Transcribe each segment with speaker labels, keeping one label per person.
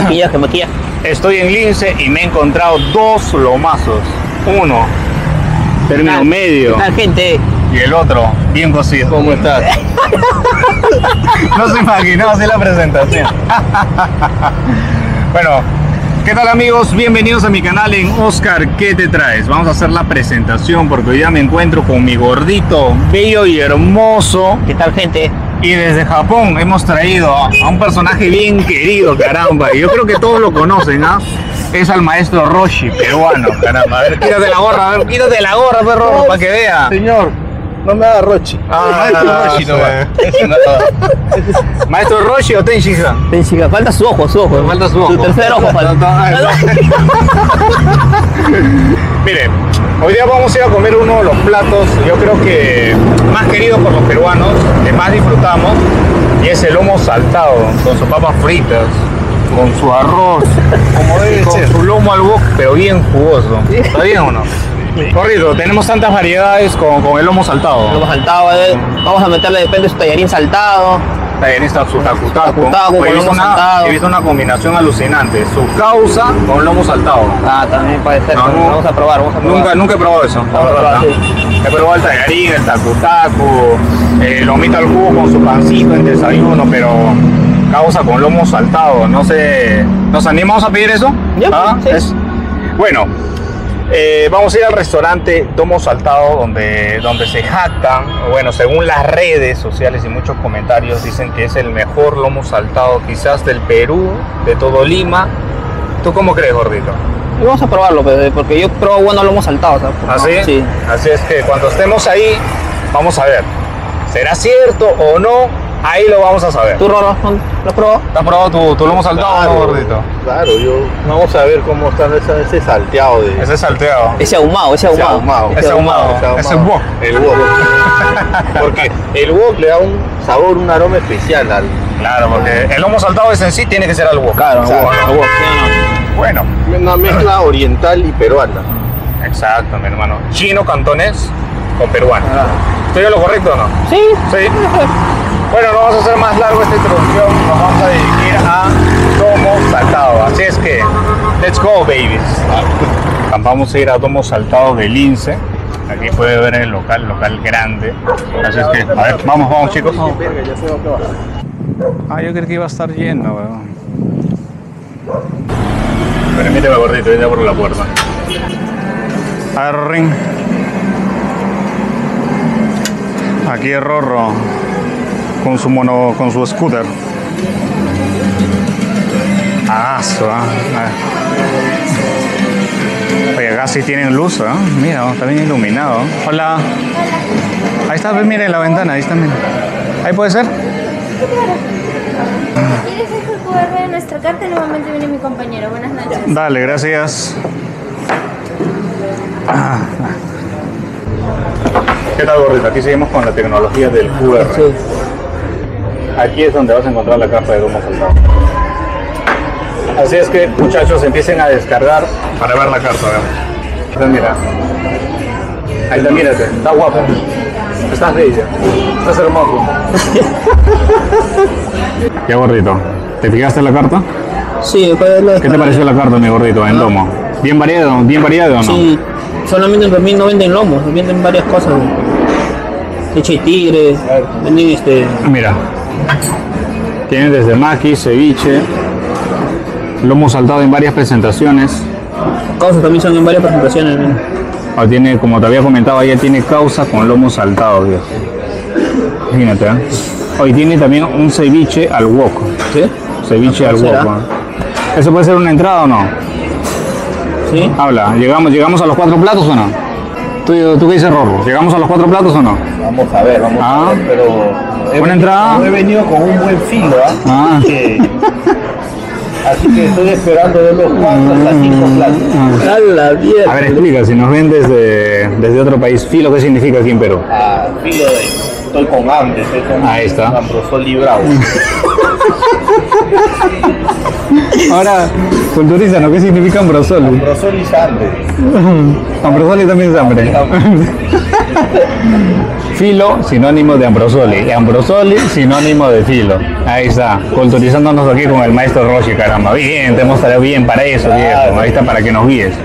Speaker 1: Maquilla, que maquilla.
Speaker 2: Estoy en Lince y me he encontrado dos lomazos. Uno, término medio.
Speaker 1: La gente.
Speaker 2: Y el otro, bien cocido.
Speaker 3: ¿Cómo estás?
Speaker 2: No se imaginó así la presentación. Bueno, ¿qué tal amigos? Bienvenidos a mi canal en Oscar, ¿qué te traes? Vamos a hacer la presentación porque hoy ya me encuentro con mi gordito, bello y hermoso.
Speaker 1: ¿Qué tal, gente?
Speaker 2: Y desde Japón hemos traído a un personaje bien querido, caramba. Y yo creo que todos lo conocen, ¿ah? Es al maestro Roshi, peruano, caramba. A ver, quítate la gorra, perro, para que vea.
Speaker 3: Señor, no me haga Rochi.
Speaker 2: Maestro Roshi, no va. Maestro Roshi o Tenshinhan.
Speaker 1: Chica, falta su ojo,
Speaker 2: Falta su ojo.
Speaker 1: Su tercer ojo falta.
Speaker 2: Mire, hoy día vamos a ir a comer uno de los platos, yo creo que más queridos por los peruanos, que más disfrutamos, y es el lomo saltado, con sus papas fritas, con su arroz,
Speaker 3: Como debe
Speaker 2: con
Speaker 3: ser.
Speaker 2: su lomo al wok, pero bien jugoso. ¿Está bien o no? Correcto, tenemos tantas variedades con el lomo saltado.
Speaker 1: Lomo saltado, vamos a meterle, depende de su tallarín saltado.
Speaker 2: También está su tacu.
Speaker 1: Tacu,
Speaker 2: He
Speaker 1: con lomo saltado.
Speaker 2: he visto una combinación alucinante, su causa con lomo saltado.
Speaker 1: También puede ser.
Speaker 2: No,
Speaker 1: Vamos a probar,
Speaker 2: Nunca he probado eso. La
Speaker 1: Vamos a
Speaker 2: verdad,
Speaker 1: probar,
Speaker 2: He probado el tallarín, el tacu, el lomito al jugo con su pancito en desayuno, pero causa con lomo saltado. No sé, ¿nos animamos a pedir eso?
Speaker 1: Ya, sí.
Speaker 2: Bueno, vamos a ir al restaurante Lomo Saltado donde se jactan, bueno, según las redes sociales y muchos comentarios dicen que es el mejor lomo saltado quizás del Perú, de todo Lima. ¿Tú cómo crees, gordito?
Speaker 1: Y vamos a probarlo, porque yo pruebo buenos lomos saltados.
Speaker 2: ¿Así?
Speaker 1: Sí.
Speaker 2: Así es que cuando estemos ahí, vamos a ver. ¿Será cierto o no? Ahí lo vamos a saber.
Speaker 1: ¿Tú, Roro, lo probó?
Speaker 2: ¿Te has probado tu lomo saltado,
Speaker 3: Claro,
Speaker 2: gordito?
Speaker 3: Claro, vamos a ver cómo está ese salteado de
Speaker 2: Ese salteado.
Speaker 1: Ese ahumado.
Speaker 2: Ese ahumado. Ese wok.
Speaker 3: el wok. Porque el wok le da un sabor, un aroma especial al.
Speaker 2: Claro, porque el lomo saltado es en sí tiene que ser al wok.
Speaker 1: Claro,
Speaker 3: Exacto.
Speaker 1: el wok.
Speaker 2: Bueno.
Speaker 3: Una mezcla oriental y peruana.
Speaker 2: Exacto, mi hermano. Chino cantonés con peruano. ¿Estoy en lo correcto o no?
Speaker 1: Sí.
Speaker 2: Sí. Bueno, no vamos a hacer más largo esta introducción. Nos vamos a dirigir a Lomo Saltado. Así es que, let's go, babies. Vamos a ir a Lomo Saltado de Lince. Aquí puede ver el local grande. Así es que, a ver, vamos chicos. Yo creí que iba a estar lleno, weón. Permíteme, gordito, ya por la puerta. Arring. Aquí es Rorro con su scooter. Oye, acá sí tienen luz, ¿eh? Mira, está bien iluminado. Hola. Ahí está, miren la ventana, ahí está, miren. Ahí puede ser.
Speaker 4: ¿Quieres el QR de nuestra carta? Nuevamente viene mi compañero. Buenas noches.
Speaker 2: Dale, gracias. ¿Qué tal, gordito? Aquí seguimos con la tecnología del QR.
Speaker 1: Sí.
Speaker 2: Aquí es donde vas a encontrar la carta de lomo saltado. Así es que, muchachos, empiecen a descargar para ver la carta. Entonces, mira. Ahí está, mírate. Estás guapo. Estás bella. Estás hermoso. Ya, gordito. ¿Te fijaste en la carta?
Speaker 1: Sí,
Speaker 2: ¿Qué te pareció la carta, mi gordito, en lomo? ¿Bien variado o no?
Speaker 1: Sí, solamente en Berlín no venden lomos, venden varias cosas. Leche de tigre, venden
Speaker 2: Mira. Tienen desde maqui, ceviche, lomo saltado en varias presentaciones.
Speaker 1: cosas también son en varias presentaciones.
Speaker 2: Tiene, como te había comentado, ya tiene causa con lomo saltado, viejo. Imagínate, ¿eh? Hoy tiene también un ceviche al wok.
Speaker 1: ¿Sí?
Speaker 2: Ceviche al
Speaker 1: ¿Será?
Speaker 2: wok. ¿Eso puede ser una entrada o no?
Speaker 1: ¿Sí?
Speaker 2: Habla, ¿llegamos a los 4 platos o no? ¿Tú qué dices, Rorro? ¿Llegamos a los 4 platos o no?
Speaker 3: Vamos a ver, pero.
Speaker 2: Una entrada.
Speaker 3: He venido con un buen filo,
Speaker 2: Ah.
Speaker 3: Así que estoy esperando de los 4 hasta 5 platos.
Speaker 1: A la mierda.
Speaker 2: A ver, explica, si nos ven desde otro país, filo, ¿qué significa aquí en Perú?
Speaker 3: Filo de. Estoy con hambre, estoy con
Speaker 2: Ahí está.
Speaker 3: Ambrosoli bravo.
Speaker 2: Ahora, Culturízanos, ¿qué significa Ambrosoli?
Speaker 3: Ambrosoli es hambre.
Speaker 2: Ambrosoli también es hambre. Filo, sinónimo de Ambrosoli. Y Ambrosoli, sinónimo de filo. Ahí está, culturizándonos aquí con el maestro Roshi, caramba. Bien, te hemos traído bien para eso, viejo. Ahí está, para que nos guíes.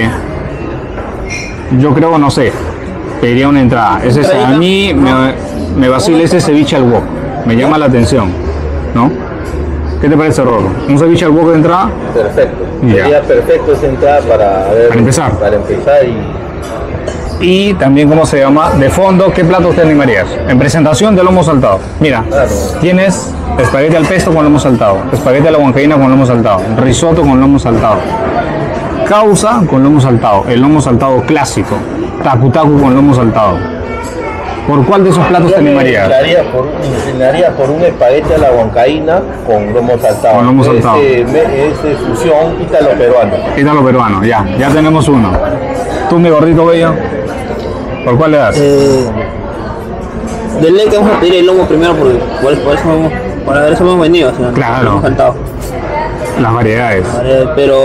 Speaker 2: Yo creo, no sé, pediría una entrada. A mí me vacila ese ceviche al wok. Me llama la atención, ¿no? ¿Qué te parece, Rorro? ¿Un ceviche al wok de entrada?
Speaker 3: Perfecto.
Speaker 2: Ya.
Speaker 3: Sería perfecto esa entrada para
Speaker 2: empezar.
Speaker 3: Para empezar
Speaker 2: Y también, ¿cómo se llama? De fondo, ¿qué platos te animarías? En presentación de lomo saltado. Mira,
Speaker 3: Claro.
Speaker 2: tienes espagueti al pesto con lomo saltado, espagueti a la huancaína con lomo saltado, risotto con lomo saltado, causa con lomo saltado, el lomo saltado clásico, tacu tacu con lomo saltado. ¿Por cuál de esos platos te animarías?
Speaker 3: Me inclinaría por un espagueti a la huancaína con lomo saltado.
Speaker 2: Con lomo saltado.
Speaker 3: Es fusión ítalo-peruano.
Speaker 2: Ítalo peruano, ya tenemos uno. Tú, mi gordito bello, ¿por cuál le das?
Speaker 1: De ley que vamos a pedir el lomo primero porque por eso para eso hemos venido. O sea,
Speaker 2: Claro.
Speaker 1: hemos saltado.
Speaker 2: Las variedades.
Speaker 1: Pero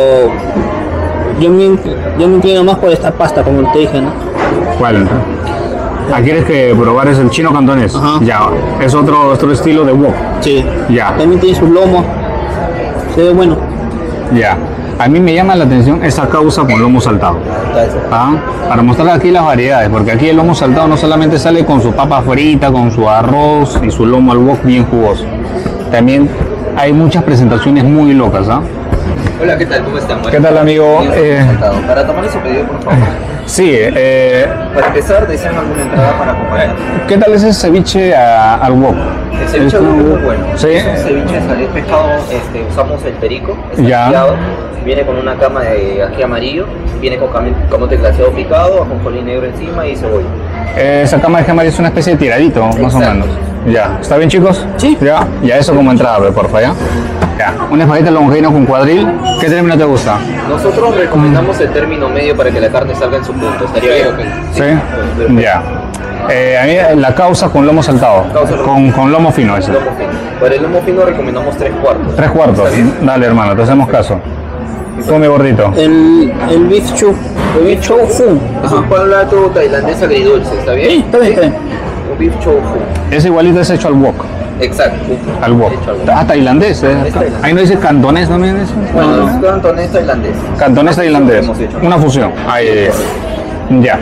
Speaker 1: yo me inclino más por esta pasta, como te dije, ¿no?
Speaker 2: ¿Cuál? ¿Quieres que probar es el chino cantonés?
Speaker 1: Ajá.
Speaker 2: Ya, es otro estilo de wok.
Speaker 1: Sí.
Speaker 2: Ya.
Speaker 1: También tiene sus lomos. Se ve bueno.
Speaker 2: Ya. A mí me llama la atención esa causa con lomo saltado. ¿Ah? Para mostrarle aquí las variedades, porque aquí el lomo saltado no solamente sale con su papa frita, con su arroz y su lomo al wok bien jugoso. También hay muchas presentaciones muy locas, ¿ah?
Speaker 5: Hola, ¿qué tal? ¿Cómo están?
Speaker 2: ¿Qué tal, amigo?
Speaker 5: Para tomar ese pedido, por favor.
Speaker 2: Sí,
Speaker 5: Para empezar, ¿desean alguna entrada para acompañar?
Speaker 2: ¿qué tal ese ceviche al wok?
Speaker 5: El ceviche es muy bueno.
Speaker 2: ¿Sí?
Speaker 5: Es un ceviche de pescado, usamos el perico,
Speaker 2: Ya.
Speaker 5: picado, viene con una cama de ají amarillo, viene con camote glaseado picado, ajonjolí negro encima y cebolla.
Speaker 2: Esa cama de jamás es una especie de tiradito, más o
Speaker 5: Exacto.
Speaker 2: menos. Ya, ¿está bien, chicos?
Speaker 1: Sí.
Speaker 2: Ya eso como entrada, porfa, ya. Ya, un espagueti longeino con cuadril. ¿Qué término te gusta?
Speaker 5: Nosotros recomendamos el término medio para que la carne salga en su punto. ¿Estaría bien?
Speaker 2: ¿Sí? Ya. A mí la causa con lomo saltado,
Speaker 5: Causa lomo.
Speaker 2: con lomo fino ese.
Speaker 5: Lomo fino. Para el lomo fino recomendamos 3/4.
Speaker 2: 3/4. Dale, hermano, te hacemos caso. Come gordito.
Speaker 1: El beef chow. El beef chow fun.
Speaker 5: Es un plato tailandés agridulce, ¿está bien?
Speaker 1: Sí, está bien, está bien.
Speaker 5: Un beef chow fun.
Speaker 2: Es igualito, es hecho al wok.
Speaker 5: Exacto.
Speaker 2: Al wok.
Speaker 5: Hecho al wok.
Speaker 2: Ah, tailandés,
Speaker 5: Es tailandés.
Speaker 2: Ahí no dice cantonés también. ¿Eso?
Speaker 5: Bueno, es cantonés tailandés.
Speaker 2: Cantonés tailandés.
Speaker 5: Hemos hecho.
Speaker 2: Una fusión. Ahí. Ya.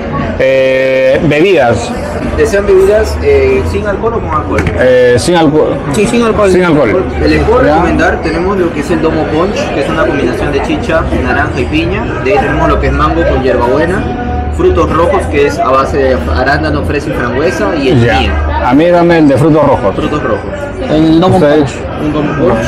Speaker 2: Bebidas.
Speaker 5: ¿Desean bebidas sin alcohol o con alcohol?
Speaker 2: Sin alcohol.
Speaker 1: Sí, sin alcohol.
Speaker 2: Sin alcohol.
Speaker 5: Les puedo
Speaker 2: Ya.
Speaker 5: recomendar, tenemos lo que es el domo punch, que es una combinación de chicha, naranja y piña. De ahí tenemos lo que es mango con hierbabuena, frutos rojos, que es a base de arándano, fresa y frambuesa, y el
Speaker 2: Ya.
Speaker 5: miel,
Speaker 2: A mí dame el de frutos rojos.
Speaker 5: frutos rojos.
Speaker 1: El lomo
Speaker 2: Ustedes-
Speaker 1: punch.
Speaker 5: Un domo punch.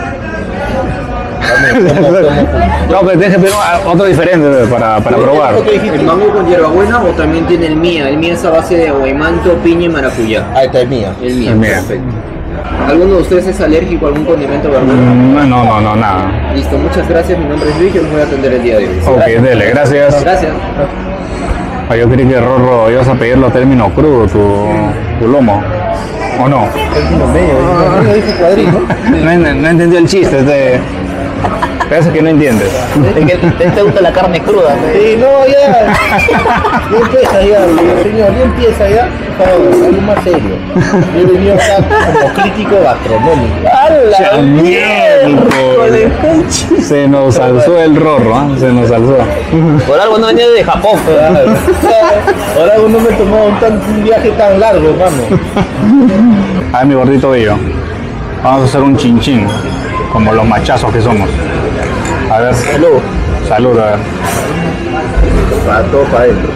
Speaker 2: No, pero tienes que pedir otro diferente para probar.
Speaker 5: El mango con hierbabuena o también tiene el mía. El mía es a base de guaymanto, piña y maracuyá.
Speaker 3: Ahí está el mía.
Speaker 5: El mía,
Speaker 2: El mía.
Speaker 5: perfecto. ¿Alguno de ustedes es alérgico a algún condimento o verdura?
Speaker 2: No, nada.
Speaker 5: Listo, muchas gracias. Mi nombre es Luis, yo los voy a atender el día de hoy.
Speaker 2: Ok, dele, gracias.
Speaker 5: Gracias.
Speaker 2: Ah, yo creí que Rorro ibas a pedirlo a término crudo, tu lomo. ¿O no?
Speaker 3: Medio dice cuadrito.
Speaker 2: No entendí el chiste. Parece que no entiendes.
Speaker 1: Es que te gusta la carne cruda.
Speaker 3: Sí, no, ya. Ya empieza ya, señor, ya empieza ya. Por favor, algo más serio. Yo he venido acá como crítico gastronómico.
Speaker 1: ¡Hala!
Speaker 2: Miércoles. Se nos alzó el Rorro, ¿ah? Se nos alzó.
Speaker 1: Por algo no venía de Japón.
Speaker 3: Claro. Ahora no me he tomado un viaje tan largo, hermano.
Speaker 2: A ver, mi gordito bello. Vamos a hacer un chinchín, como los machazos que somos. A ver.
Speaker 1: Salud.
Speaker 2: Salud, a ver.
Speaker 3: Va todo para adentro.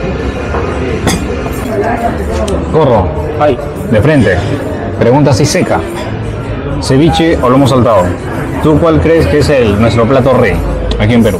Speaker 2: Gorro.
Speaker 1: Ay.
Speaker 2: De frente. Pregunta así seca. ¿Ceviche o lomo saltado? ¿Tú cuál crees que es nuestro plato rey aquí en Perú?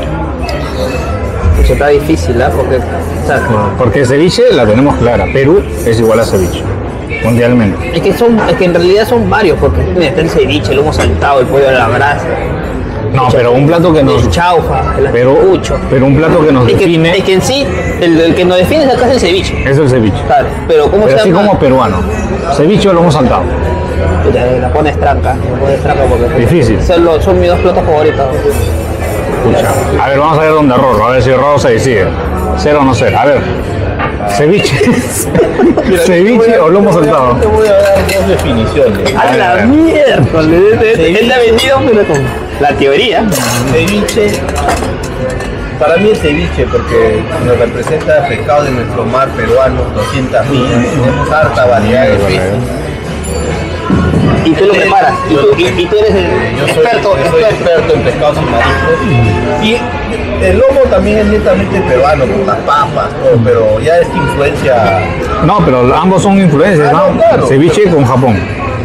Speaker 1: Pues está difícil, ¿ah? Porque, o sea,
Speaker 2: Porque ceviche la tenemos clara. Perú es igual a ceviche. Mundialmente.
Speaker 1: es que en realidad son varios, porque está el ceviche, el lomo saltado, el pollo a la brasa,
Speaker 2: No, pero un plato que nos...
Speaker 1: el chaufa, el
Speaker 2: Pero,
Speaker 1: anticucho.
Speaker 2: pero un plato que nos
Speaker 1: Es
Speaker 2: define
Speaker 1: que en sí, el que nos define acá es el ceviche.
Speaker 2: es el ceviche.
Speaker 1: Claro, pero ¿cómo
Speaker 2: Pero
Speaker 1: se
Speaker 2: así
Speaker 1: llama?
Speaker 2: como peruano. Ceviche o lomo saltado.
Speaker 1: La pones tranca porque
Speaker 2: Difícil.
Speaker 1: son mis dos platos favoritos.
Speaker 2: Escucha. A ver, vamos a ver dónde Rorro, a ver si Rorro se decide. ¿Ser o no ser? A ver. Ceviche. ¿Ceviche o lomo saltado?
Speaker 3: Te voy a dar dos definiciones.
Speaker 1: A la miércoles. Él la ha vendido, pero con la teoría.
Speaker 3: Ceviche, para mí es ceviche porque nos representa el pescado de nuestro mar peruano, 200 millas, tenemos harta variedad de peces.
Speaker 1: Y tú lo preparas. Y tú eres el
Speaker 3: Yo soy experto en pescados y mariscos. Y el lomo también es netamente peruano, con las papas, todo, pero ya es influencia.
Speaker 2: No, pero ambos son influencias, ¿no?
Speaker 3: No, claro.
Speaker 2: Ceviche con Japón.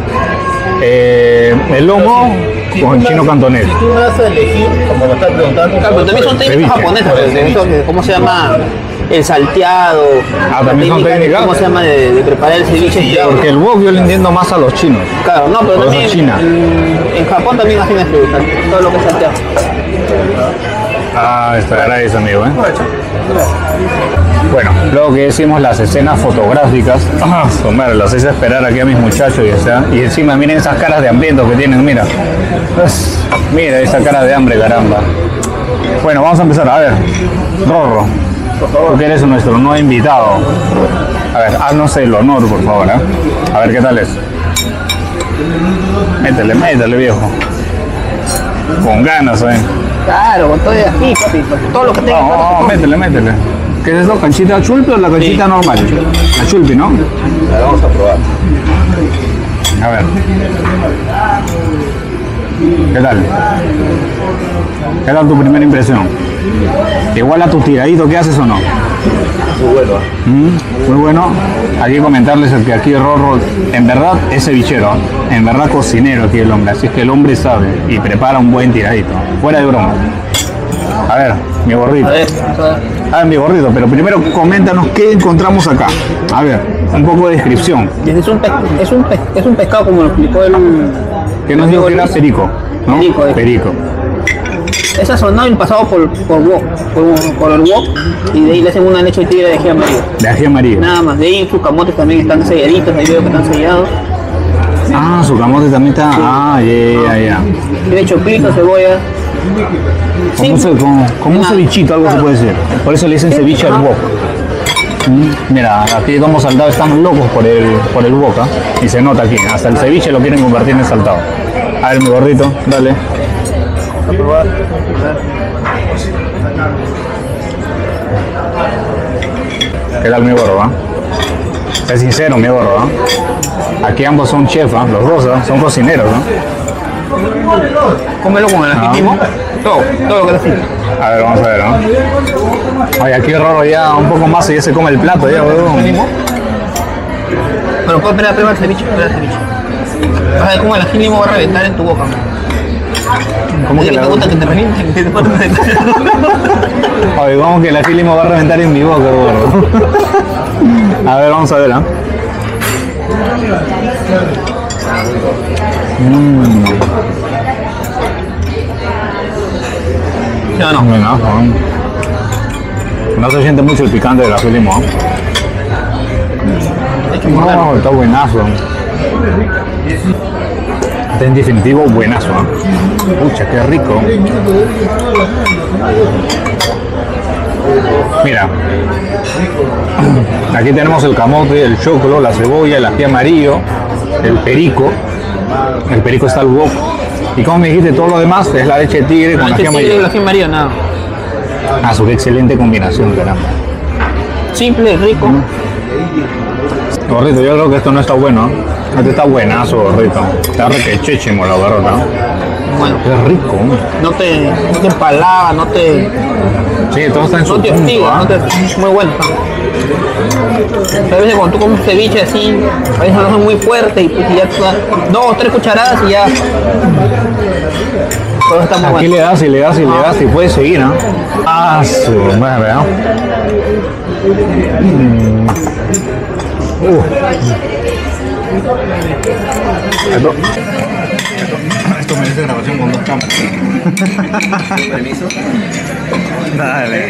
Speaker 2: El lomo
Speaker 3: Si
Speaker 2: con
Speaker 3: tú
Speaker 2: chino
Speaker 3: me-
Speaker 2: cantonés.
Speaker 3: Si tú me vas a elegir, como me estás preguntando,
Speaker 1: Claro, pero también son técnicas
Speaker 2: Ceviche.
Speaker 1: japonesas.
Speaker 3: Por el
Speaker 1: pues,
Speaker 3: ceviche.
Speaker 1: eso que- ¿Cómo se llama? El salteado.
Speaker 2: Ah, también son técnicas.
Speaker 1: ¿Cómo se llama? De preparar el ceviche.
Speaker 3: Sí,
Speaker 2: Porque el wok yo le entiendo más a los chinos.
Speaker 1: Claro, no, pero
Speaker 2: Por eso
Speaker 1: también
Speaker 2: China.
Speaker 1: en Japón también hacen esto, todo lo que es salteado.
Speaker 2: Ah, está gracias, amigo, ¿eh? Bueno, luego que decimos las escenas fotográficas, madre, las hice esperar aquí a mis muchachos y encima miren esas caras de hambrientos que tienen, mira. Mira esa cara de hambre, caramba. Bueno, vamos a empezar, a ver, Rorro, tú que eres nuestro nuevo invitado. A ver, haznos el honor, por favor, ¿eh? A ver qué tal es. Métele, viejo. Con ganas, ¿eh?
Speaker 1: Claro, con todo de aquí, papi, todo lo que tenga.
Speaker 2: No, métele. ¿Qué es eso? ¿Canchita chulpi o la canchita normal? La chulpi, ¿no?
Speaker 3: La vamos a probar.
Speaker 2: A ver. ¿Qué tal? ¿Qué tal tu primera impresión? ¿Igual a tu tiradito que haces o no?
Speaker 3: Muy bueno.
Speaker 2: Muy bueno. Aquí comentarles que aquí Rorro en verdad es cevichero, en verdad cocinero aquí el hombre, así es que el hombre sabe y prepara un buen tiradito, fuera de broma. A ver, mi gordito.
Speaker 1: A ver,
Speaker 2: A ver, mi gordito, pero primero coméntanos qué encontramos acá. A ver, un poco de descripción.
Speaker 1: es un pescado como lo explicó el...
Speaker 2: ¿Qué nos dijo que era perico? ¿No?
Speaker 1: Perico,
Speaker 2: Perico.
Speaker 1: Es sazonado y pasado por wok, por el wok, y de ahí le hacen una leche de tigre de ají amarillo.
Speaker 2: De ají amarillo.
Speaker 1: Nada más, de ahí sus camotes también están selladitos, ahí veo que están sellados.
Speaker 2: Ah, su camote también está. Ah, ya.
Speaker 1: Tiene choclito, cebolla.
Speaker 2: Como un cevichito, algo se puede decir. Por eso le dicen ceviche al wok. Mira, aquí Domo Saltado están locos por el wok, ¿ah? Y se nota aquí. Hasta el ceviche lo quieren convertir en saltado. A ver, mi gordito, dale.
Speaker 3: A probar.
Speaker 2: ¿Qué tal mi gorro, ah? Sé sincero, mi gorro, ah. Aquí ambos son chefs, ¿ah? Los dos, ¿ah? Son cocineros, ¿no?
Speaker 1: Cómelo con el ají mismo. Todo lo que es así.
Speaker 2: A ver, vamos a ver, ¿no? Oye, aquí Rorro ya un poco más y ya se come el plato, ya, weón.
Speaker 1: Pero puedes esperar el ceviche, Vas a ver cómo el ají mismo va a reventar en tu boca.
Speaker 2: ¿Cómo que
Speaker 1: ¿Te
Speaker 2: la
Speaker 1: gusta que te revienten? Que te puedan reventar.
Speaker 2: Oye, ¿cómo que la filimo va a reventar en mi boca, gordo? A ver, vamos a ver, ¿ah?
Speaker 1: ¿Sí o no?
Speaker 2: Buenazo, ¿eh? No se siente mucho el picante de la filimo, ¿ah? No, está buenazo. Está en definitivo buenazo, ¿eh? Pucha, qué rico. Mira, aquí tenemos el camote, el choclo, la cebolla, el ají amarillo, el perico. El perico está al wok. Y como me dijiste, todo lo demás es la leche de tigre con ají
Speaker 1: El tigre y el
Speaker 2: amarillo.
Speaker 1: ají amarillo, nada.
Speaker 2: Ah, su qué excelente combinación, caramba.
Speaker 1: Simple, rico.
Speaker 2: Gordito, yo creo que esto no está bueno, ¿eh? Este está buenazo, gordito. Está requechechimo, la verdad.
Speaker 1: Bueno,
Speaker 2: Qué rico.
Speaker 1: no te empalaga, no te
Speaker 2: Sí, todo está en su
Speaker 1: te
Speaker 2: punto,
Speaker 1: hostiga,
Speaker 2: ¿ah?
Speaker 1: muy bueno. A veces cuando tú comes ceviche así, a veces lo hacen muy fuerte y pues ya tú das 2 o 3 cucharadas y ya. Todo está muy
Speaker 2: Aquí
Speaker 1: bueno.
Speaker 2: le das y le das y le das y puedes seguir, ¿no? Ah, su madre, ¿no? Esto merece grabación con 2 cámaras.
Speaker 5: Permiso.
Speaker 2: Dale.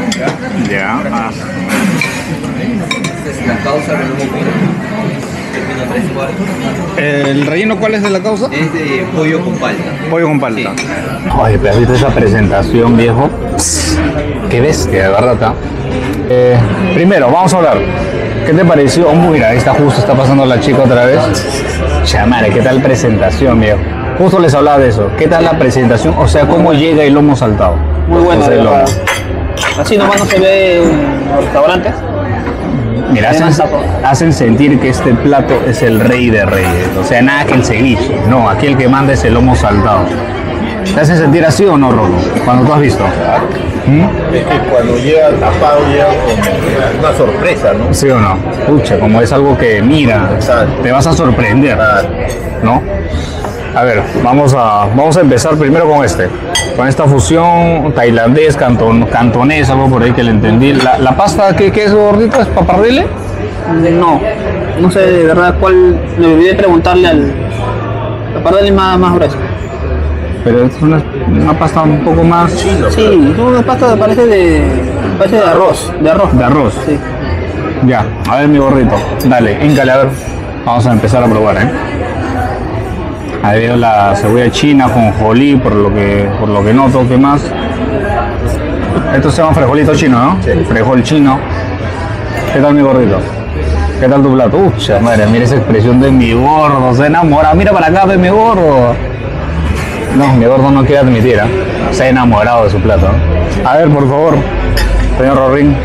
Speaker 2: Ya.
Speaker 5: Es la causa del lomo fino.
Speaker 2: ¿El relleno cuál es de la causa?
Speaker 5: Es de pollo con palta.
Speaker 2: Pollo con palta.
Speaker 5: Sí.
Speaker 2: Oye, pero has visto esa presentación, viejo. Psst, qué bestia, de verdad. ¿Tá? Primero, vamos a hablar. ¿Qué te pareció? Oh, mira, ahí está justo, está pasando la chica otra vez. Chamare, ¿qué tal presentación, viejo? Justo les hablaba de eso. ¿Qué tal la presentación? O sea, ¿cómo llega el lomo saltado?
Speaker 1: Muy bueno,
Speaker 2: Ese
Speaker 1: de
Speaker 2: lomo.
Speaker 1: verdad. Así nomás no se ve en los restaurantes.
Speaker 2: Mira, hacen sentir que este plato es el rey de reyes. O sea, nada que el ceviche. No, aquí el que manda es el lomo saltado. ¿Te hacen sentir así o no, Rolo? Cuando tú has visto.
Speaker 3: Es que cuando llega tapado llega como una sorpresa, ¿no?
Speaker 2: ¿Sí o no? Pucha, como es algo que mira,
Speaker 3: Exacto.
Speaker 2: te vas a sorprender,
Speaker 3: Claro.
Speaker 2: ¿no? A ver, vamos a empezar primero con esta fusión tailandés, cantonés, algo por ahí que le entendí. La pasta, ¿qué es, gordito? ¿Es papardile?
Speaker 1: No sé de verdad cuál. Me olvidé preguntarle al. La parte más gruesa.
Speaker 2: Pero es una pasta un poco más
Speaker 1: Sí, es una pasta que parece de arroz. De arroz.
Speaker 2: de arroz.
Speaker 1: Sí.
Speaker 2: Ya, a ver mi gordito, dale, híncale, a ver. Vamos a empezar a probar, ¿eh? Ahí veo la cebolla china con jonjolí, por lo que noto, ¿qué más? Esto se llama frijolito chino, ¿no?
Speaker 3: Sí.
Speaker 2: Frijol chino. ¿Qué tal mi gordito? ¿Qué tal tu plato? Ucha, madre, mira esa expresión de mi gordo, se enamora. Mira para acá de mi gordo. No, mi gordo no quiere admitir, ¿eh? Se ha enamorado de su plato. ¿No? A ver, por favor, señor Rorín.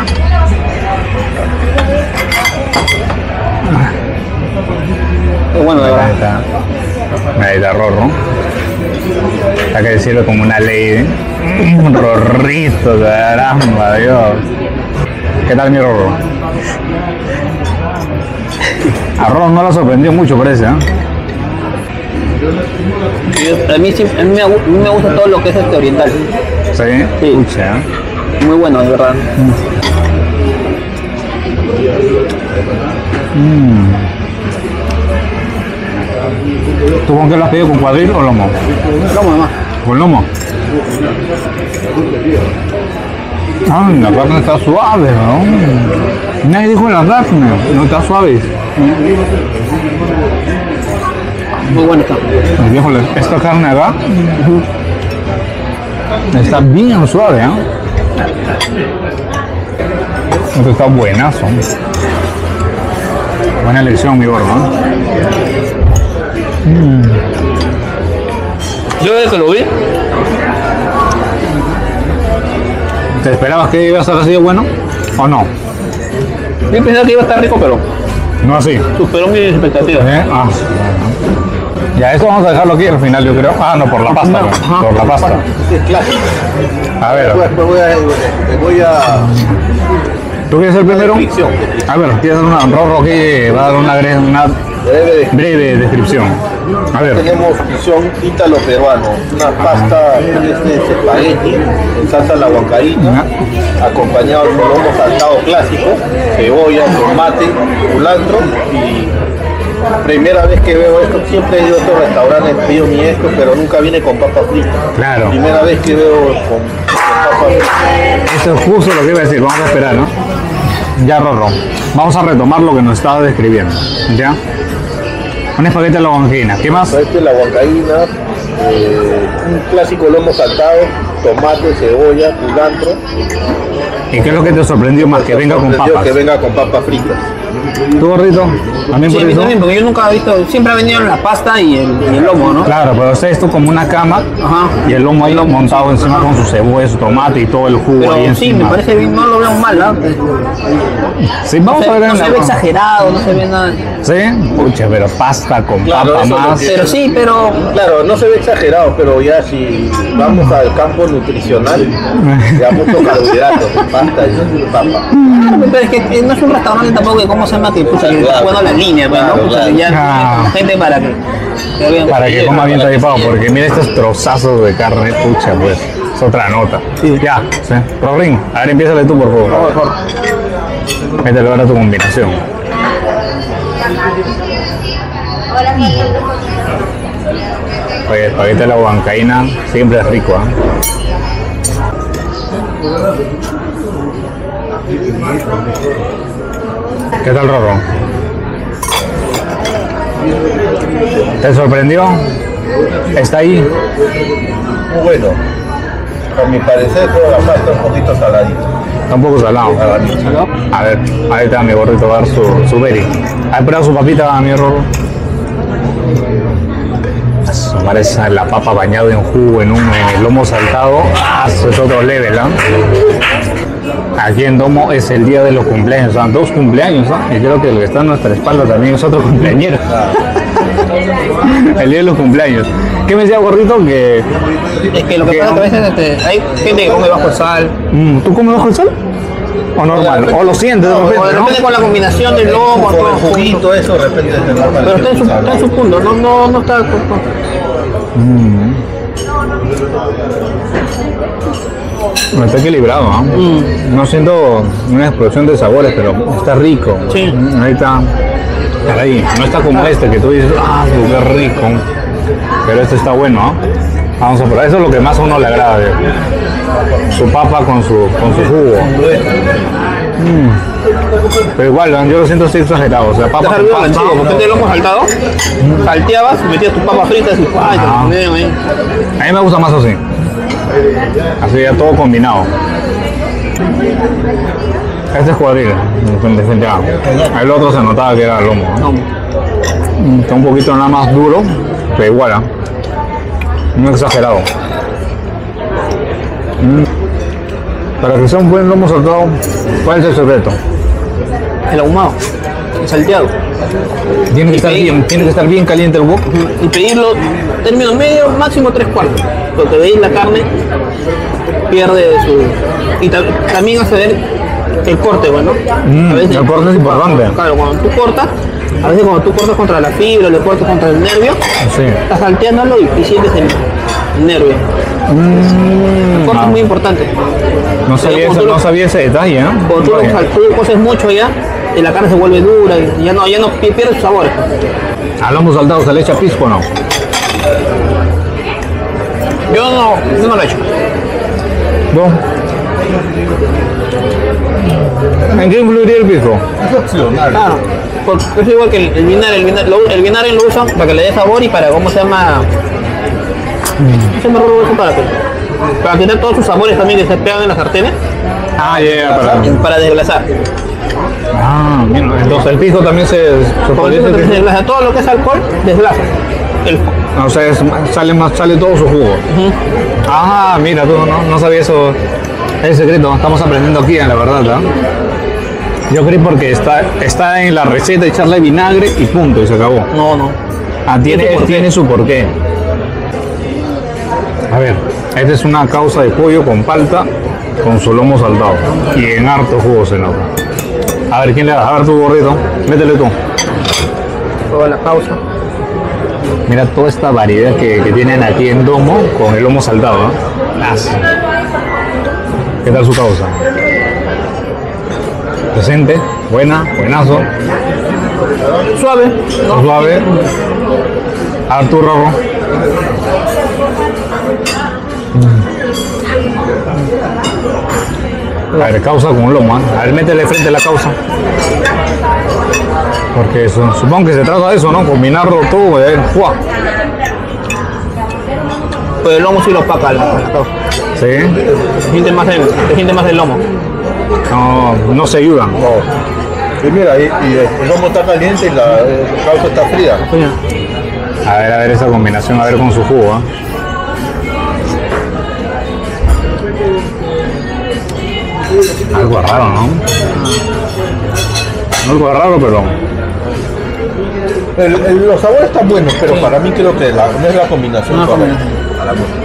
Speaker 1: Es bueno, de verdad.
Speaker 2: Medita Rorro. Hay que decirlo como una ley. ¿Eh? Rorrito, caramba, Dios. ¿Qué tal mi Rorro? A Rorro no lo sorprendió mucho, parece, ¿eh?
Speaker 1: A mí me gusta todo lo que es oriental.
Speaker 2: ¿Sí?
Speaker 1: Sí.
Speaker 2: Pucha.
Speaker 1: Muy bueno, de verdad.
Speaker 2: ¿Tú con qué lo has pedido? ¿Con cuadril o lomo?
Speaker 1: Lomo nomás.
Speaker 2: ¿Con lomo? Ah, la carne está suave, ¿no? Nadie dijo la carne, no está suave.
Speaker 1: Muy bueno está.
Speaker 2: Ay, viejo, esta carne acá está bien suave, ¿eh? Esto está buenazo. Buena elección, mi gordo.
Speaker 1: Yo desde que lo vi,
Speaker 2: ¿Te esperabas que iba a estar así de bueno o no?
Speaker 1: yo pensaba que iba a estar rico, pero
Speaker 2: No así.
Speaker 1: superó mis expectativas.
Speaker 2: Ah, bueno. Ya, esto vamos a dejarlo aquí al final, yo creo. Ah, no, por la pasta.
Speaker 1: No,
Speaker 2: pues,
Speaker 1: ajá.
Speaker 2: por la pasta.
Speaker 3: Es clásico.
Speaker 2: A ver,
Speaker 3: Después voy a
Speaker 2: ¿tú quieres ser primero?
Speaker 3: descripción.
Speaker 2: A ver, quieres dar un Rorro que va a dar una
Speaker 3: Breve
Speaker 2: breve descripción. A ver.
Speaker 3: Tenemos fusión ítalo-peruano, una pasta de espagueti en salsa a la huancaína, acompañado con lomo saltado clásico, cebolla, tomate, culantro y primera vez que veo esto, siempre he ido a otros restaurantes, pido mi esto, pero nunca viene con papa frita.
Speaker 2: Claro.
Speaker 3: Primera vez que veo con papa frita.
Speaker 2: Eso es justo lo que iba a decir, vamos a esperar, ¿no? Ya, Rorro, vamos a retomar lo que nos estaba describiendo, ¿ya? Un espagueti a la huancaína, ¿qué más?
Speaker 3: Este la huancaína, un clásico lomo saltado, tomate, cebolla, culantro.
Speaker 2: ¿Y qué es lo que te sorprendió más? Que venga con papas.
Speaker 3: Que venga con papas fritas.
Speaker 2: ¿Tú, gordito? ¿También
Speaker 1: Sí,
Speaker 2: por
Speaker 1: a mí
Speaker 2: eso?
Speaker 1: también, porque yo nunca he visto, siempre ha venido la pasta y el lomo, ¿no?
Speaker 2: Claro, pero es esto como una cama
Speaker 1: Ajá.
Speaker 2: y el lomo ahí montado encima con su cebolla, su tomate y todo el jugo
Speaker 1: Pero
Speaker 2: ahí
Speaker 1: sí,
Speaker 2: encima.
Speaker 1: me parece bien, no lo veo mal, ¿no?
Speaker 2: Sí, vamos a ver
Speaker 1: No
Speaker 2: en
Speaker 1: se
Speaker 2: la...
Speaker 1: ve exagerado, no se ve nada.
Speaker 2: ¿Sí? Pucha, pero pasta con
Speaker 3: Claro,
Speaker 2: papa
Speaker 3: eso es lo
Speaker 2: más.
Speaker 3: que-
Speaker 1: Pero sí, pero
Speaker 3: Claro, no se ve exagerado, pero ya si vamos al campo nutricional, ya mucho carbohidratos, pasta y papa.
Speaker 1: claro, pero es que no es un restaurante tampoco que cómo se llama que pucha, que está
Speaker 3: Claro.
Speaker 1: bueno la línea, pues, ¿no?
Speaker 3: Claro,
Speaker 1: Pucha,
Speaker 3: claro.
Speaker 1: que ya
Speaker 2: Ah.
Speaker 1: gente para que vean.
Speaker 2: Para que coma bien tarifado, porque mira estos trozazos de carne, pucha, pues, es otra nota.
Speaker 1: Sí.
Speaker 2: Ya, sí. Rorín, a ver, empiézale tú, por favor. Métele ahora tu combinación. Oye, espagueti a la huancaína siempre es rico, ¿eh? ¿Qué tal, Rorro? ¿Te sorprendió? ¿Está ahí?
Speaker 3: Muy bueno. A mi parecer, creo la pasta un poquito saladita.
Speaker 2: Está un poco salado. A ver, ahí está mi gorrito, va a dar su berry. ¿Has probado su papita, mi Rorro? Eso parece la papa bañada en jugo, en el lomo saltado. Eso es otro level, ¿ah? Aquí en Domo es el día de los cumpleaños, son 2 cumpleaños, ¿no? Y creo que el que está a nuestra espalda también es otro cumpleañero. El día de los cumpleaños. ¿Qué me decía Gorrito? Que
Speaker 1: Es que lo que pasa es que a veces hay gente que come bajo sal.
Speaker 2: ¿tú comes bajo el sal? ¿O normal? ¿O lo sientes de
Speaker 1: O de
Speaker 2: repente, no?
Speaker 1: repente con la combinación del lomo,
Speaker 3: Con el
Speaker 1: todo
Speaker 3: juguito, eso de repente se normal.
Speaker 1: pero está en su punto, no está.
Speaker 2: Está equilibrado, ¿ah? No siento una explosión de sabores, pero está rico.
Speaker 1: Sí.
Speaker 2: Ahí está. Caray, no está como este que tú dices, qué rico. Pero este está bueno, ¿ah? Vamos a probar. Eso es lo que más a uno le agrada de su papa con su jugo. Pero igual, yo lo siento así exagerado. O sea, papa
Speaker 1: Dejar
Speaker 2: con
Speaker 1: vivo el
Speaker 2: pasta.
Speaker 1: chico, porque te lomo saltado, salteabas, metías tus papas fritas y ¡ay! Te lo ponían ahí.
Speaker 2: A mí me gusta más así. Así ya todo combinado. Este es cuadril, definitivamente. El otro se notaba que era lomo, ¿no? Está un poquito nada más duro, pero igual, ¿eh? No exagerado. Para que sea un buen lomo saltado, ¿cuál es el secreto?
Speaker 1: El ahumado, el salteado.
Speaker 2: Tiene que estar bien caliente el wok.
Speaker 1: Y pedirlo término medio, máximo 3/4. Porque veis la carne pierde su. Y también hace ver el corte, bueno.
Speaker 2: El corte es importante.
Speaker 1: Claro, cuando tú cortas, a veces cuando tú cortas contra la fibra, le cortas contra el nervio,
Speaker 2: Sí.
Speaker 1: estás salteándolo y sientes el nervio. El corte es muy importante.
Speaker 2: No sabía ese detalle, ¿eh?
Speaker 1: Cuando tú lo coces mucho ya, y la carne se vuelve dura y ya no pierde su sabor.
Speaker 2: Al lomo saltado se le echa pisco, ¿o no?
Speaker 1: Yo no lo he hecho.
Speaker 2: ¿No? ¿En qué influiría el pisco?
Speaker 3: Es opcional.
Speaker 1: Claro, porque es igual que el vinagre lo usan para que le dé sabor y para, ¿cómo se llama? No se me acuerdo eso para tener todos sus sabores también que se pegan en las sartenes, para desglasar.
Speaker 2: Mira, entonces el pisco también se
Speaker 1: Con
Speaker 2: podría
Speaker 1: eso
Speaker 2: decir
Speaker 1: se
Speaker 2: que-
Speaker 1: desglasa todo lo que es alcohol, desglasa.
Speaker 2: O sea, sale todo su jugo. Mira, tú no sabía eso. Es el secreto, estamos aprendiendo aquí, la verdad, ¿ah? Yo creí porque está en la receta echarle vinagre y punto, y se acabó.
Speaker 1: No.
Speaker 2: Tiene su porqué. A ver, esta es una causa de pollo con palta con su lomo saltado. Y en harto jugo se nota. A ver, ¿quién le da? A ver tu gorrito. Métele tú.
Speaker 1: Toda la causa.
Speaker 2: Mira toda esta variedad que tienen aquí en Domo con el lomo saltado, ¿no? ¿Qué tal su causa? Decente, buenazo,
Speaker 1: Suave.
Speaker 2: suave. Arturo Rorro. A ver, causa con lomo, ¿eh? A ver, métele frente a la causa. Porque supongo que se trata de eso, ¿no? Combinarlo todo, ¡fua!
Speaker 1: Pero el lomo sí lo opaca la causa.
Speaker 2: ¿Sí?
Speaker 1: Se siente más el lomo.
Speaker 2: No se ayudan.
Speaker 3: Y mira, y el lomo está caliente y la causa está fría.
Speaker 2: A ver esa combinación, a ver con su jugo, ¿eh? Algo raro, ¿no? Algo raro, pero
Speaker 3: Los sabores están buenos, pero para mí creo que no es la combinación
Speaker 1: No,
Speaker 3: correcta. A la mosca.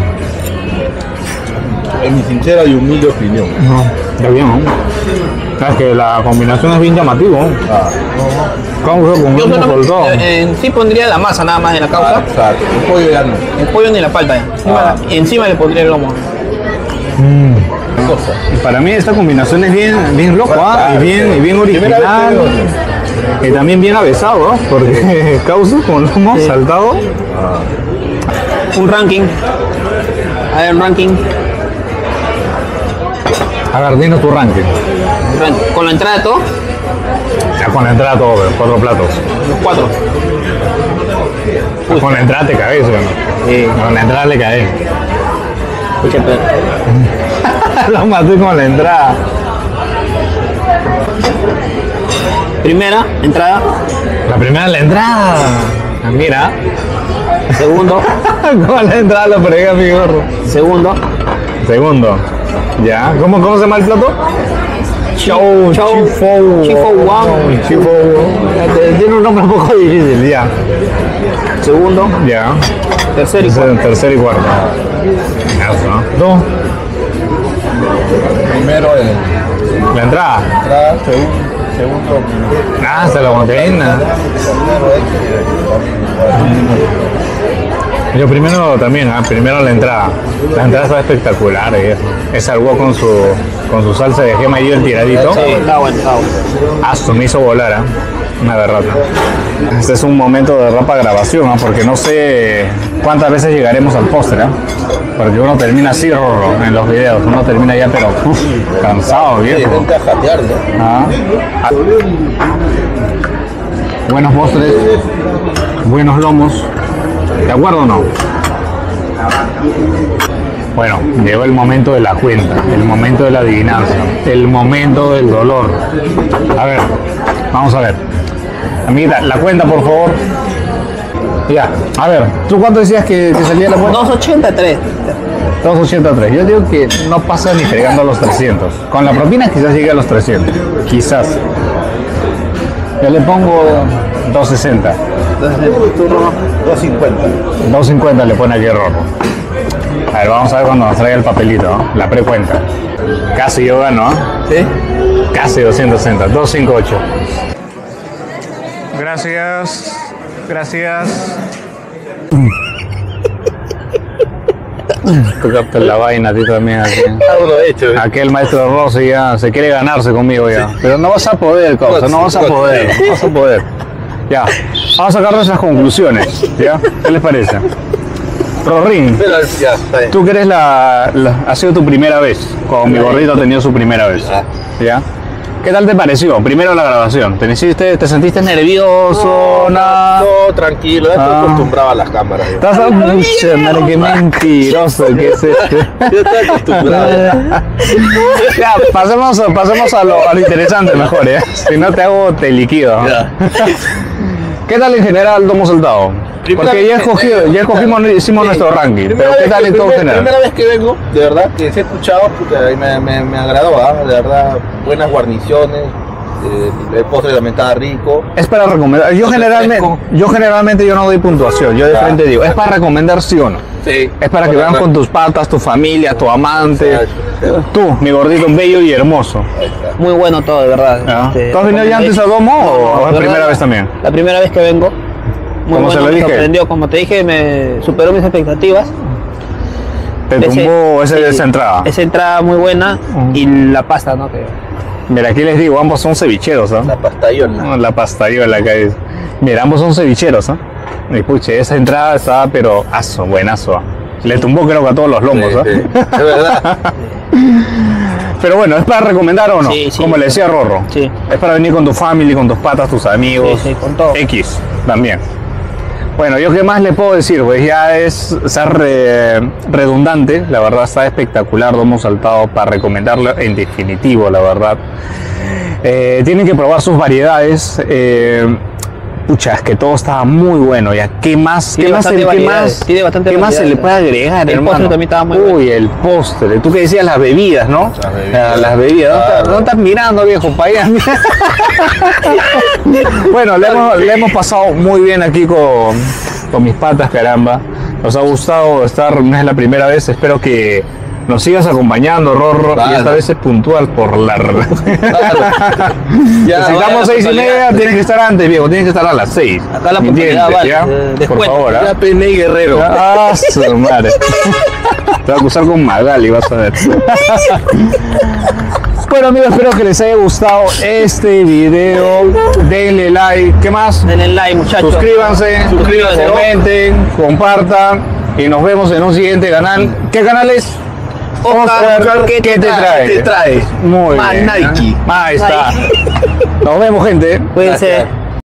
Speaker 3: En mi sincera y humilde opinión.
Speaker 2: está bien, ¿no? Es que la combinación es bien llamativa, ¿no? Causa con
Speaker 1: Yo
Speaker 2: lomo
Speaker 1: solamente,
Speaker 2: saltado.
Speaker 1: en sí pondría la masa nada más en la causa.
Speaker 3: Exacto. El pollo ya no.
Speaker 1: El pollo ni la palta ya. Encima le pondría el lomo.
Speaker 3: Cosa.
Speaker 2: Y para mí esta combinación es bien loca, y bien original. Y también bien avesado, ¿no? Porque causa con lomo saltado.
Speaker 1: Un ranking. A ver, un ranking.
Speaker 2: A ver, dinos tu ranking.
Speaker 1: Con la entrada de todo,
Speaker 2: Ya con la entrada todo, 4 platos.
Speaker 1: los 4.
Speaker 2: Con la entrada te caes, ¿o no?
Speaker 1: Sí.
Speaker 2: Con la entrada le caes.
Speaker 1: Escucha, pero...
Speaker 2: Lo maté con la entrada.
Speaker 1: Primera, entrada.
Speaker 2: La primera es la entrada. Ah, mira.
Speaker 1: Segundo.
Speaker 2: Con la entrada lo fregué a mi gorro.
Speaker 1: Segundo.
Speaker 2: Segundo. Ya. ¿Cómo se llama el plato?
Speaker 1: Chifo. Chifo Wang.
Speaker 2: Chifo. Tiene un nombre un poco difícil. Ya.
Speaker 1: Segundo.
Speaker 2: Ya.
Speaker 1: Tercero y cuarto.
Speaker 2: Tercero y cuarto. Eso, ¿no? ¿Tú?
Speaker 3: Primero
Speaker 2: La entrada.
Speaker 3: entrada, segundo
Speaker 2: Ah, se la botella. Yo primero también, primero la entrada. La entrada está espectacular. Ese algo con su salsa de gema y el tiradito.
Speaker 1: Sí, está bueno, está bueno.
Speaker 2: Aso, me hizo volar, una derrota. Este es un momento de rapa grabación, porque no sé cuántas veces llegaremos al póster, porque uno termina así, Rorro, en los videos. Uno termina ya, pero cansado, viejo.
Speaker 3: Vente a jatear, ¿no?
Speaker 2: Ah. Buenos postres, buenos lomos. ¿De acuerdo o no? Bueno, llegó el momento de la cuenta, el momento de la adivinanza, el momento del dolor. A ver, vamos a ver. Amiguita, la cuenta, por favor. Ya, a ver, ¿tú cuánto decías que salía la cuenta?
Speaker 1: 283.
Speaker 2: 283. Yo digo que no pasa ni fregando a los 300. Con la propina quizás llegue a los 300. Quizás. Yo le pongo 260.
Speaker 1: Entonces, tú, Rorro.
Speaker 3: 250.
Speaker 2: 250 le pone aquí Rorro. A ver, vamos a ver cuando nos traiga el papelito, ¿no? La precuenta. Casi yo gano, ¿no?
Speaker 1: ¿Sí?
Speaker 2: Casi 260. 258. Gracias. Gracias. Tú captas la vaina a ti también aquí.
Speaker 3: Aprovecho.
Speaker 2: Aquel maestro Rossi ya se quiere ganarse conmigo ya. Pero no vas a poder, causa, no vas a poder. No vas a poder. Ya, vamos a sacar nuestras conclusiones. ¿Ya? ¿Qué les parece? Rorín,
Speaker 3: Pero ya, está bien.
Speaker 2: tú que eres ha sido tu primera vez, con mi gordito ha tenido su primera vez. ¿Ya? ¿Qué tal te pareció? Primero la grabación. ¿Te sentiste nervioso? Nada.
Speaker 3: No, tranquilo, ya estoy
Speaker 2: Ah.
Speaker 3: acostumbrado a las cámaras. ya.
Speaker 2: Estás a mucha, madre, qué mentiroso que es este.
Speaker 3: Yo estoy acostumbrado.
Speaker 2: Ya, pasemos a lo interesante mejor, ¿eh? Si no te hago, te liquido.
Speaker 3: Ya.
Speaker 2: ¿Qué tal en general Domo Saltado? Porque ya escogimos, hicimos nuestro ranking, pero ¿qué tal en todo general?
Speaker 3: Primera vez que vengo, de verdad, que se he escuchado, puta, y me agradó, de verdad, buenas guarniciones, el postre también estaba rico.
Speaker 2: Es para recomendar. Yo generalmente yo no doy puntuación, yo de
Speaker 3: Ya.
Speaker 2: frente digo, es para recomendar sí o no.
Speaker 3: Sí.
Speaker 2: Es para que vean con tus patas, tu familia, tu amante. Tú, mi gordito bello y hermoso.
Speaker 1: Muy bueno todo, de verdad.
Speaker 2: ¿Ya? ¿Tú has venido ya antes a Domo o es
Speaker 1: de
Speaker 2: la primera
Speaker 1: verdad,
Speaker 2: vez también?
Speaker 1: La primera vez que vengo. Muy
Speaker 2: Como se
Speaker 1: bueno,
Speaker 2: lo
Speaker 1: me
Speaker 2: dije.
Speaker 1: sorprendió, como te dije, me superó mis expectativas.
Speaker 2: Te tumbó esa entrada.
Speaker 1: Esa entrada muy buena y la pasta, ¿no? Que
Speaker 2: Mira, aquí les digo, ambos son cevicheros, ¿ah?
Speaker 3: La pastayola.
Speaker 2: No, la pastayola que hay. Mira, ambos son cevicheros, ¿ah? Y puche, esa entrada estaba, pero buenazo. ¿Ah? Le tumbó creo que a todos los lomos, ¿ah?
Speaker 3: Sí, sí. Es verdad.
Speaker 2: Pero bueno, ¿es para recomendar o no?
Speaker 1: Sí, sí.
Speaker 2: Como le decía Rorro.
Speaker 1: Sí.
Speaker 2: Es para venir con tu familia, con tus patas, tus amigos.
Speaker 1: Sí, sí, con todo.
Speaker 2: X también. Bueno, yo qué más le puedo decir, pues ya es ser redundante, la verdad está espectacular, Domo Saltado para recomendarlo en definitivo, la verdad. Tienen que probar sus variedades. Pucha, es que todo estaba muy bueno. Ya, ¿qué más?
Speaker 1: Tiene bastante variedades, tiene bastante
Speaker 2: ¿Qué más se le
Speaker 1: variedades.
Speaker 2: puede agregar,
Speaker 1: El
Speaker 2: hermano?
Speaker 1: postre también estaba muy bueno.
Speaker 2: Uy, el postre. Tú que decías las bebidas, ¿no?
Speaker 3: Las bebidas.
Speaker 2: Las bebidas.
Speaker 3: Claro.
Speaker 2: ¿No estás mirando, viejo? Pa' allá. Bueno, le hemos pasado muy bien aquí con mis patas, caramba. Nos ha gustado estar, no es la primera vez. Espero que nos sigas acompañando, Rorro.
Speaker 3: Claro.
Speaker 2: Y esta vez es puntual por la...
Speaker 3: Ya,
Speaker 2: Si estamos
Speaker 3: vaya,
Speaker 2: 6:30, tienes que estar antes, viejo. Tienes que estar a las 6.
Speaker 1: Acá la
Speaker 2: ¿Me
Speaker 1: oportunidad
Speaker 2: entiendes,
Speaker 1: vale,
Speaker 2: ya? Por
Speaker 1: descuento.
Speaker 2: favor, ¿ah?
Speaker 3: Ya Peney Guerrero.
Speaker 2: Ah, su madre. Te va a acusar con Magali, vas a ver. Bueno, amigos, espero que les haya gustado este video. Denle like. ¿Qué más?
Speaker 1: denle like, muchachos.
Speaker 2: Suscríbanse, comenten, compartan y nos vemos en un siguiente canal. ¿Qué canal es?
Speaker 1: Oscar,
Speaker 2: ¿qué te trae?
Speaker 3: ¿Qué te trae?
Speaker 2: Muy
Speaker 3: Más
Speaker 2: bien.
Speaker 3: Nike.
Speaker 2: Ahí está. Nos vemos, gente.
Speaker 1: Cuídense.
Speaker 3: Gracias.